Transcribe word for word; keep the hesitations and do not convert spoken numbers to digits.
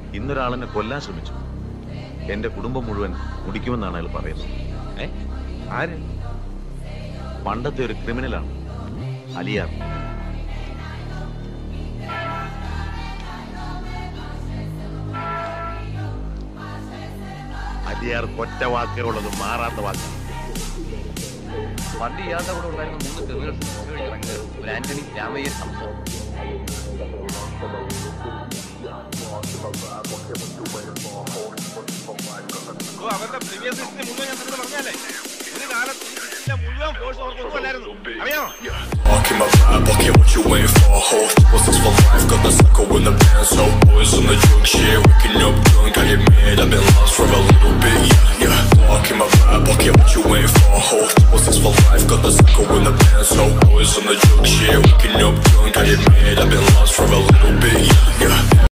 ഇന്നൊരാളെന്നെ കൊല്ലാൻ ശ്രമിച്ചു. എന്റെ കുടുംബം മുഴുവൻ മുടിക്കുമെന്നാണ് അയാൾ പറയുന്നത്. ഏ ആര്? പണ്ടത്തെ ഒരു ക്രിമിനലാണ് അലിയാർ. അലിയാർ ഒറ്റ വാക്കേ ഉള്ളത്, മാറാത്ത വാക്കാണ്. പണ്ട് ഇയാളുടെ കൂടെ ഉണ്ടായിരുന്ന മൂന്ന് ക്രിമിനൽസ് ഒരു ആന്റണി, രാമയ്യർ, സംഭവം. അവരുടെ പ്രീവിയസ് ഹിസ്റ്ററി മുഴുവൻ ഞാൻ തന്നെ പറഞ്ഞാലേ, ഒരു കാലത്ത് മുഴുവൻ ഫോഴ്സ് അവർക്കൊന്നും അല്ലായിരുന്നു. അറിയാമോ? Walking my vibe, walking what you waiting for. Whole what's this for life? Got the psycho in the band, so boys on the drunk shit. Waking up drunk, got it made. I've been lost for a little bit, yeah, yeah. Walking my vibe, walking what you waiting for. Whole what's this for life? Got the psycho in the band, so boys on the drunk shit. Waking up drunk, got it made. I've been lost for a little bit, yeah, yeah.